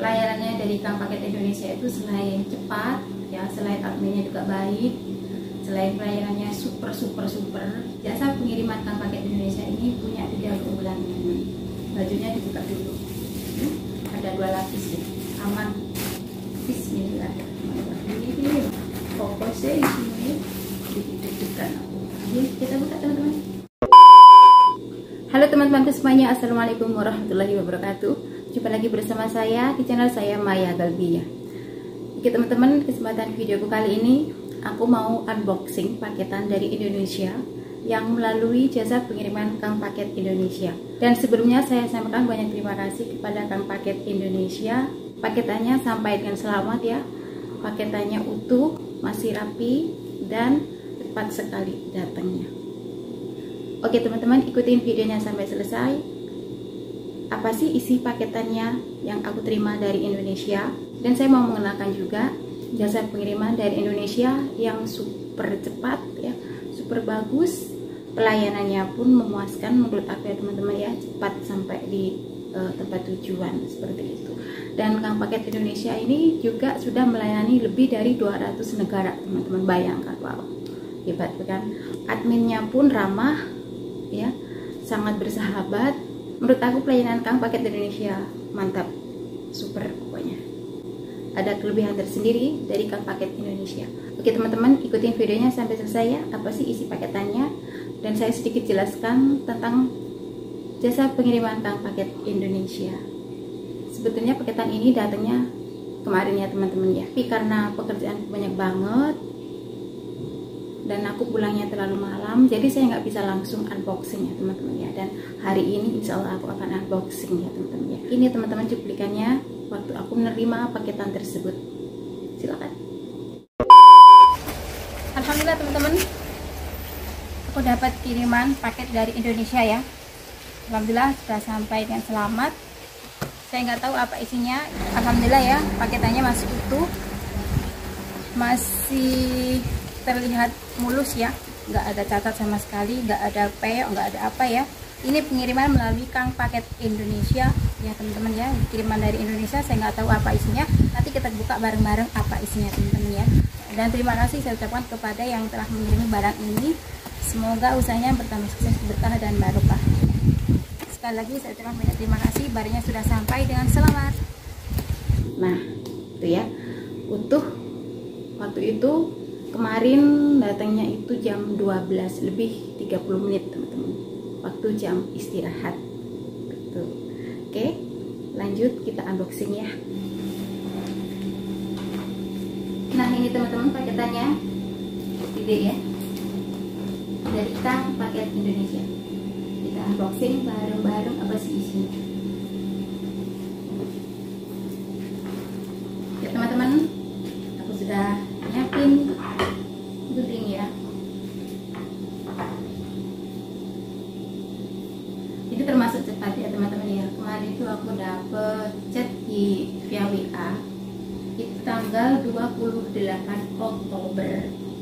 pelayanannya dari Kang Paket Indonesia itu selain cepat ya, selain adminnya juga baik, selain pelayanannya super, jasa pengiriman Kang Paket Indonesia ini punya 3 keunggulan. Bajunya dibuka dulu, ada 2 lapis ya, aman. Bismillah. Ini fokusnya di sini, deg-degan aku. Jadi kita buka teman-teman. Halo teman-temanku semuanya, assalamualaikum warahmatullahi wabarakatuh. Jumpa lagi bersama saya di channel saya Maya Galbia. Oke teman-teman, kesempatan videoku kali ini aku mau unboxing paketan dari Indonesia yang melalui jasa pengiriman Kang Paket Indonesia. Dan sebelumnya saya sampaikan banyak terima kasih kepada Kang Paket Indonesia. Paketannya sampai dengan selamat ya. Paketannya utuh, masih rapi dan cepat sekali datangnya. Oke teman-teman, ikutin videonya sampai selesai. Apa sih isi paketannya yang aku terima dari Indonesia? Dan saya mau mengenalkan juga jasa pengiriman dari Indonesia yang super cepat ya, super bagus. Pelayanannya pun memuaskan menurut aku ya teman-teman ya, cepat sampai di tempat tujuan seperti itu. Dan Kang Paket Indonesia ini juga sudah melayani lebih dari 200 negara teman-teman, bayangkan, wow, hebat kan. Adminnya pun ramah ya, sangat bersahabat. Menurut aku pelayanan Kang Paket Indonesia mantap, super pokoknya. Ada kelebihan tersendiri dari Kang Paket Indonesia. Oke teman-teman, ikutin videonya sampai selesai ya. Apa sih isi paketannya? Dan saya sedikit jelaskan tentang jasa pengiriman Kang Paket Indonesia. Sebetulnya paketan ini datangnya kemarin ya teman-teman ya. Tapi karena pekerjaan banyak banget dan aku pulangnya terlalu malam, jadi saya nggak bisa langsung unboxing ya teman-teman ya. Dan hari ini insya Allah aku akan unboxing ya teman-teman ya. Ini teman-teman cuplikannya waktu aku menerima paketan tersebut. Silakan. Alhamdulillah teman-teman, aku dapat kiriman paket dari Indonesia ya. Alhamdulillah sudah sampai dengan selamat. Saya nggak tahu apa isinya. Alhamdulillah ya, paketannya masih utuh, masih terlihat mulus ya, nggak ada cacat sama sekali, nggak ada peok, nggak ada apa ya. Ini pengiriman melalui Kang Paket Indonesia ya teman-teman ya, kiriman dari Indonesia. Saya nggak tahu apa isinya, nanti kita buka bareng-bareng apa isinya teman-teman ya. Dan terima kasih saya ucapkan kepada yang telah mengirim barang ini. Semoga usahanya bertambah sukses, berkah dan barokah. Sekali lagi saya ucapkan banyak terima kasih, barangnya sudah sampai dengan selamat. Nah itu ya, utuh. Waktu itu kemarin datangnya itu jam 12 lebih 30 menit teman-teman, waktu jam istirahat gitu. Oke, lanjut kita unboxing ya. Nah ini teman-teman paketannya gede ya, dari Kang Paket Indonesia. Kita unboxing bareng-bareng apa sih isinya ya teman-teman. Aku sudah nyiapin gunting ya. Ini termasuk cepat ya teman-teman ya. Kemarin itu aku dapet chat di via WA itu tanggal 28 Oktober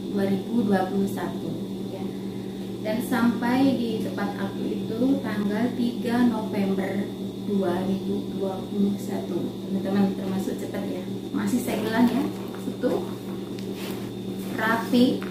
2021 ya. Dan sampai di tempat aku itu tanggal 3 November 2021 teman-teman, termasuk cepat ya. Masih segelan ya, utuh, rapi.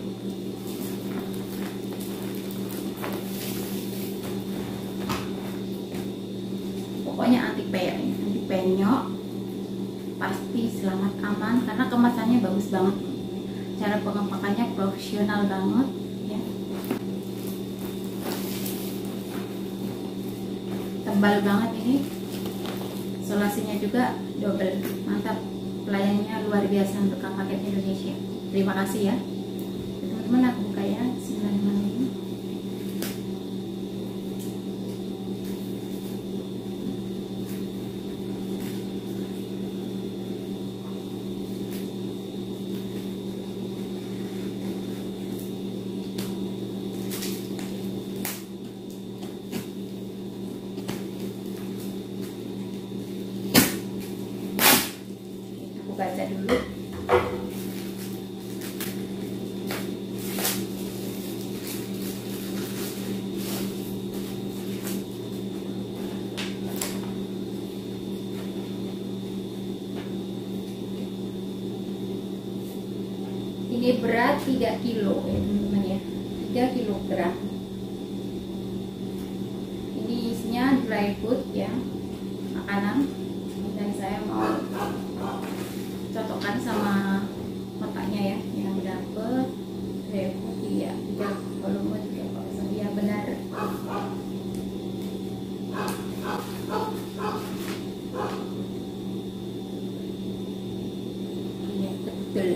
Pokoknya anti peok, anti penyok, pasti selamat aman karena kemasannya bagus banget. Cara pengepakannya profesional banget ya. Tebal banget ini. Isolasinya juga double, mantap. Pelayanannya luar biasa untuk Kang Paket Indonesia. Terima kasih ya teman-teman. Aku buka ya, bismillahirrahmanirrahim. Aku baca dulu. Ini berat 3 kilo ya teman-teman ya, 3 kilogram. Ini isinya dry food ya, makanan. Dan saya mau cocokkan sama otaknya ya, yang dapet dry food ya, 3 volume 3 ya benar. Iya betul.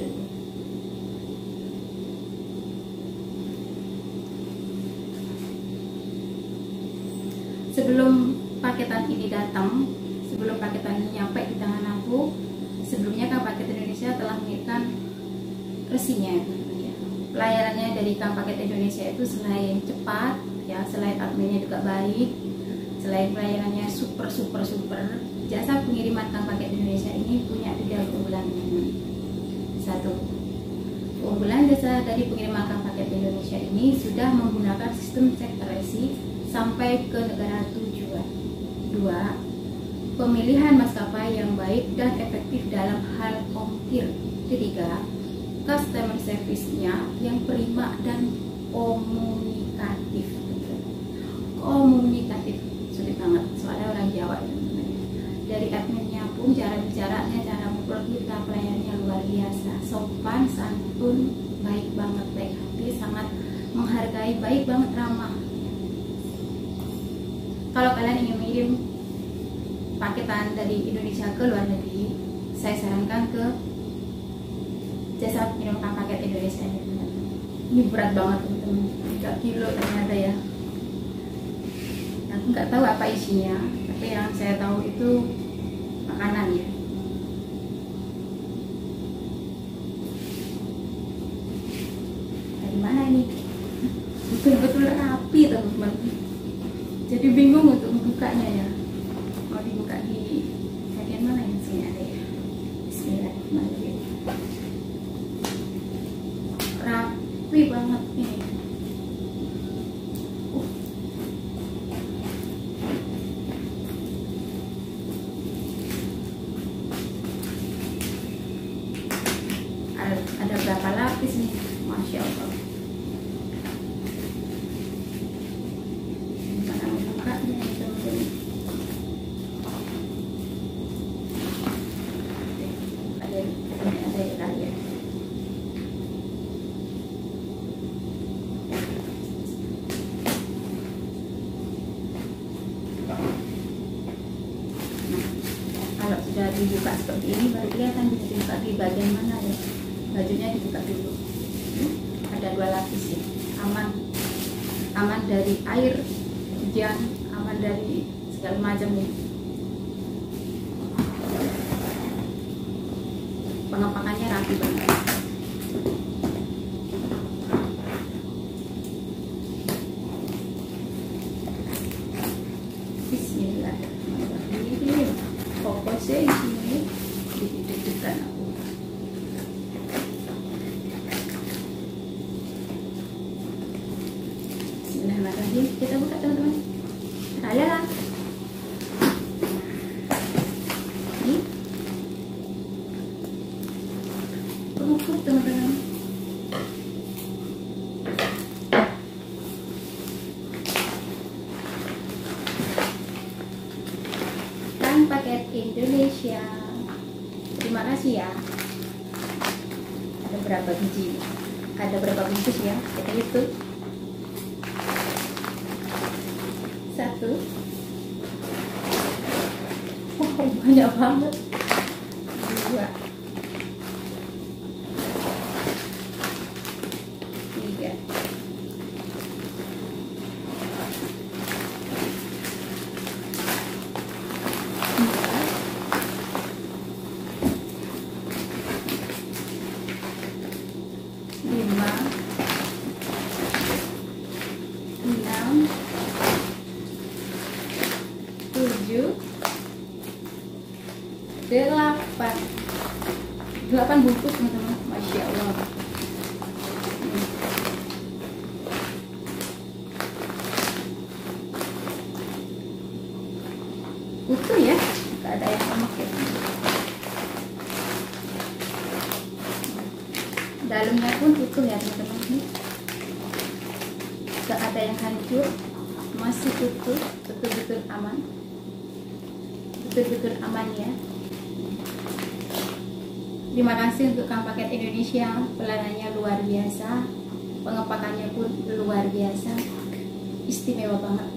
Sebelum paketan ini datang, sebelum paketan ini nyampe di tangan aku, sebelumnya Kang Paket Indonesia telah mengirimkan resinya. Pelayanannya dari Kang Paket Indonesia itu selain cepat, ya, selain adminnya juga baik, selain pelayanannya super, jasa pengiriman Kang Paket Indonesia ini punya 3 keunggulan. 1. Keunggulan jasa dari pengiriman Kang Paket Indonesia ini sudah menggunakan sistem cek resi sampai ke negara tujuan. 2. Pemilihan maskapai yang baik dan efektif dalam hal ongkir. 3. Customer service-nya yang prima dan komunikatif. Komunikatif sulit banget, soalnya orang Jawa itu. Dari adminnya pun cara bicaranya, cara ngobrol kita, pelayanannya luar biasa, sopan, santun, baik banget, baik hati, sangat menghargai, baik banget, ramah. Kalau kalian ingin mengirim paketan dari Indonesia ke luar negeri, saya sarankan ke jasa pengirim paket Indonesia ini. Ini berat banget teman-teman, 3 kilo ternyata ya. Aku nggak tahu apa isinya, tapi yang saya tahu itu makanan ya. Dari mana ini? Betul-betul rapi teman-teman. Jadi bingung untuk membukanya ya. Mau dibuka di bagian mana yang sini ada ya? Bismillahirrahmanirrahim. Rapi banget nih. Ada berapa lapis nih? Masya Allah. Kalau sudah dibuka seperti ini baru kelihatan bisa dibuka di bagian mana ya. Bajunya dibuka dulu. Ada 2 lapis ya. Aman dari air, hujan, aman dari segala macam nih. Pengepakannya rapi banget. Bismillahirrahmanirrahim. Fokusnya di sini, ditujukan aku. Bismillahirrahmanirrahim. Kita buka teman-teman. Ayolah. Ini pengukur teman-teman. Kang Paket Indonesia. Terima kasih ya. Ada berapa biji? Ada berapa bungkus ya? Kita hitung. 1. Oh, banyak banget. 2. 3. 8 bungkus teman-teman. Masya Allah. Utuh ya, nggak ada yang lemak ya. dalamnya pun utuh ya teman-teman, nih gak ada yang hancur, masih utuh, betul-betul aman, betul-betul aman ya. Terima kasih untuk Kang Paket Indonesia, pelayanannya luar biasa, pengepakannya pun luar biasa, istimewa banget.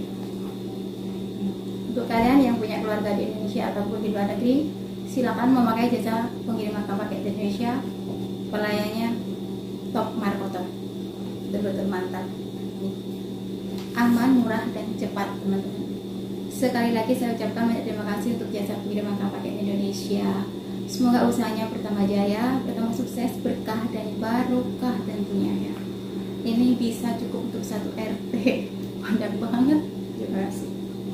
Untuk kalian yang punya keluarga di Indonesia ataupun di luar negeri, silakan memakai jasa pengiriman Kang Paket Indonesia, pelayanannya top markoter, betul-betul mantap, aman, murah dan cepat teman-teman. Sekali lagi saya ucapkan banyak terima kasih untuk jasa pengiriman Kang Paket Indonesia. Semoga usahanya bertambah jaya, bertambah sukses, berkah dan barokah tentunya ya. Ini bisa cukup untuk satu RT. Mantap banget. Terima kasih.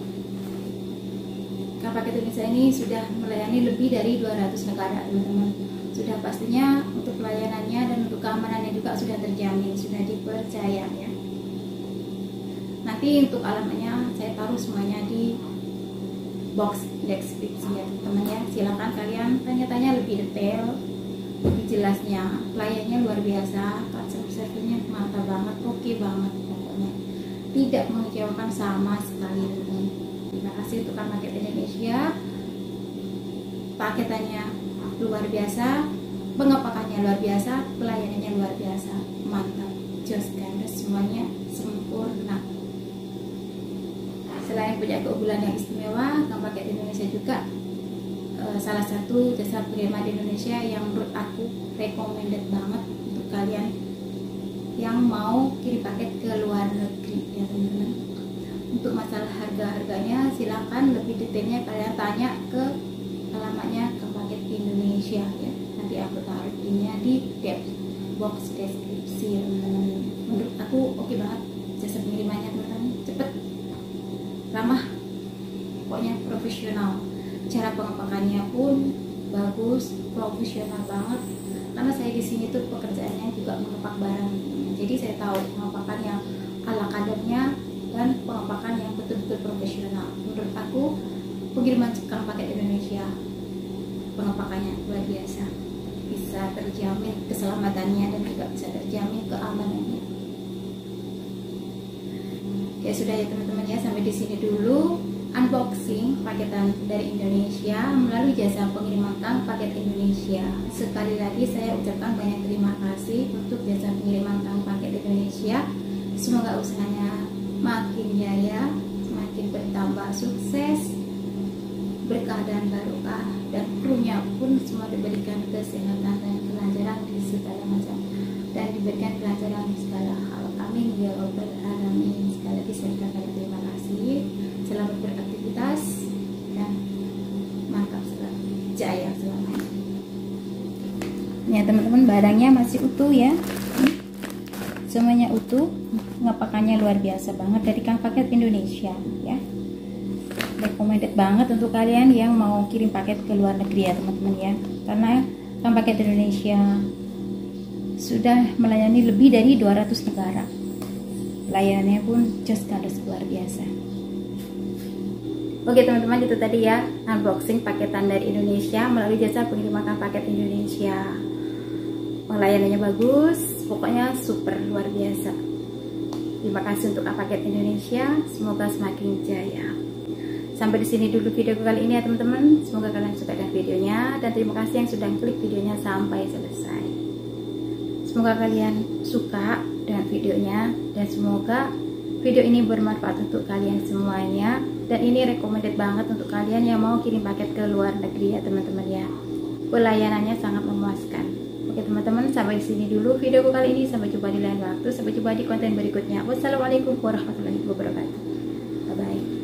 Kang Paket Indonesia ini sudah melayani lebih dari 200 negara teman-teman. Sudah pastinya untuk pelayanannya dan untuk keamanannya juga sudah terjamin, sudah dipercaya ya. Nanti untuk alamatnya saya taruh semuanya di box deskripsi ya teman-teman ya. Silakan kalian tanya-tanya lebih detail, lebih jelasnya. Pelayanannya luar biasa, customer service-nya mantap banget, oke banget pokoknya. Tidak mengecewakan sama sekali teman-teman. Terima kasih untuk Kang Paket Indonesia. Paketannya luar biasa, pengepakannya luar biasa, pelayanannya luar biasa, mantap, jos gandos, semuanya sempurna. Selain punya keunggulan yang istimewa, Kang Paket Indonesia juga salah satu jasa pengiriman di Indonesia yang menurut aku recommended banget untuk kalian yang mau kirim paket ke luar negeri ya teman-teman. Untuk masalah harga-harganya silakan lebih detailnya kalian tanya ke alamatnya Kang Paket Indonesia ya. Nanti aku taruh linknya di box deskripsi ya teman-teman. Menurut aku oke banget jasa pengirimannya teman-teman, cepet, ramah, pokoknya profesional. Cara pengepakannya pun bagus, profesional banget. Karena saya di sini tuh pekerjaannya juga mengepak barang, jadi saya tahu pengepakan yang ala kadarnya dan pengepakan yang betul-betul profesional. Menurut aku pengiriman Kang Paket Indonesia pengepakannya luar biasa, bisa terjamin keselamatannya dan juga bisa terjamin keamanannya. Ya sudah ya teman-teman ya, sampai di sini dulu unboxing paketan dari Indonesia melalui jasa pengiriman Kang Paket Indonesia. Sekali lagi saya ucapkan banyak terima kasih untuk jasa pengiriman Kang Paket Indonesia. Semoga usahanya makin jaya, semakin bertambah sukses, berkah dan barokah, dan krunya pun semua diberikan kesehatan dan kelancaran di segala macam, dan diberikan kelancaran di segala hal. Amin ya rabbal alamin. Sekali lagi saya ucapkan terima kasih. Selamat beraktivitas dan mantap, selamat jaya selamanya. Ya teman-teman, barangnya masih utuh ya, semuanya utuh, pengepakannya luar biasa banget dari Kang Paket Indonesia ya. Recommended banget untuk kalian yang mau kirim paket ke luar negeri ya teman-teman ya, karena Kang Paket Indonesia sudah melayani lebih dari 200 negara. Pelayanannya pun just gandos luar biasa. Oke teman-teman, itu tadi ya unboxing paketan dari Indonesia melalui jasa pengiriman Kang Paket Indonesia. Pelayanannya bagus, pokoknya super luar biasa. Terima kasih untuk Kang Paket Indonesia, semoga semakin jaya. Sampai di sini dulu video kali ini ya teman-teman. Semoga kalian suka dengan videonya, dan terima kasih yang sudah klik videonya sampai selesai. Semoga kalian suka dengan videonya, dan semoga video ini bermanfaat untuk kalian semuanya. Dan ini recommended banget untuk kalian yang mau kirim paket ke luar negeri ya teman-teman ya. Pelayanannya sangat memuaskan. Oke teman-teman, sampai di sini dulu videoku kali ini. Sampai jumpa di lain waktu, sampai jumpa di konten berikutnya. Wassalamualaikum warahmatullahi wabarakatuh. Bye bye.